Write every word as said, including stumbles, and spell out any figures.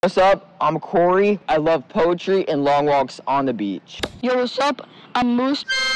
What's up? I'm Corey. I love poetry and long walks on the beach. Yo, what's up? I'm Moose.